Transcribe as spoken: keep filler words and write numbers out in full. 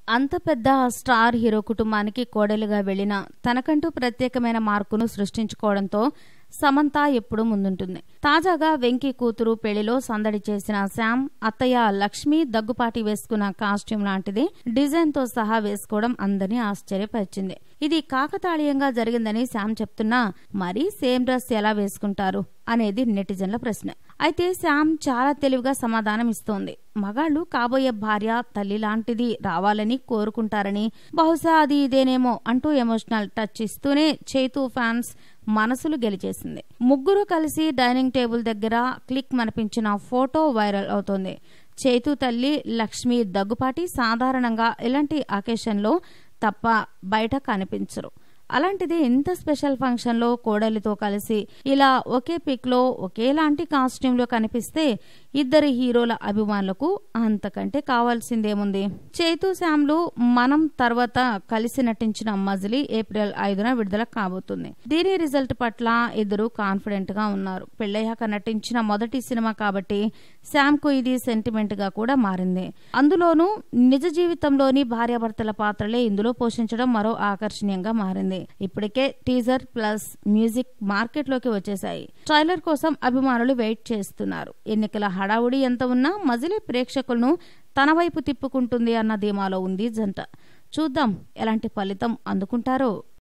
అంత పెద్ద star hero కుటుంబానికి కోడలుగా వెళ్లిన తనకంటూ ప్రత్యేకమైన మార్కును సృష్టించుకోవడంతో సమంత ఎప్పుడూ ముందుంటుంది. తాజాగా వెంకీ కూతురు పెళ్లిలో సందడి చేసిన శ్యామ్ అత్తయ్య లక్ష్మి దగ్గుపాటి వేసుకున్న కాస్ట్యూమ్ లాంటిది డిజైన్ తో సహా వేసుకోవడం అందరినీ ఆశ్చర్యపరిచింది. ఇది కాకతాళీయంగా జరిగిందని శ్యామ్ చెప్తున్నా మరీ సేమ్ డ్రెస్ ఎలా వేసుకుంటారు అనేది నెటిజన్ల ప్రశ్న. అయితే శ్యామ్ చాలా తెలివిగా సమాధానం ఇస్తోంది. మగాళ్లు కాబోయే భార్య తల్లి లాంటిది రావాలని కోరుకుంటారని, బహుశా అది ఇదేనేమో అంటూ ఎమోషనల్ టచ్ ఇస్తూనే చైతూ ఫ్యాన్స్ మనసులు గెలిచేసింది. ముగ్గురు కలిసి డైనింగ్ టేబుల్ దగ్గర క్లిక్ మనిపించిన ఫోటో వైరల్ అవుతోంది. చైతూ తల్లి లక్ష్మి దగ్గుపాటి సాధారణంగా ఇలాంటి అకేషన్లో తప్ప బయట కనిపించరు. అలాంటిది ఇంత స్పెషల్ ఫంక్షన్ లో కోడలితో కలిసి ఇలా ఒకే పిక్ లో ఒకేలాంటి కాస్ట్యూమ్ లో కనిపిస్తే ఇద్దరి హీరోల అభిమానులకు అంతకంటే కావాల్సిందేముంది. చైతూ శ్యామ్లు మనం తర్వాత కలిసి నటించిన మజిలీ ఏప్రిల్ ఐదున విడుదల కాబోతుంది. దీని రిజల్ట్ పట్ల ఇద్దరు కాన్ఫిడెంట్ గా ఉన్నారు. పెళ్లయ్యాక నటించిన మొదటి సినిమా కాబట్టి శ్యామ్ కు ఇది సెంటిమెంట్ గా కూడా మారింది. అందులోనూ నిజ జీవితంలోని భార్యాభర్తల పాత్రలే ఇందులో పోషించడం మరో ఆకర్షణీయంగా మారింది. ఇప్పటికే టీజర్ ప్లస్ మ్యూజిక్ మార్కెట్ లోకి వచ్చేశాయి. ట్రైలర్ కోసం అభిమానులు వెయిట్ చేస్తున్నారు. ఎన్నికల హడావుడి ఎంత ఉన్నా మజిలీ ప్రేక్షకులను తన వైపు తిప్పుకుంటుంది అన్న ధీమాలో ఉంది జంట. చూద్దాం ఎలాంటి ఫలితం అందుకుంటారో.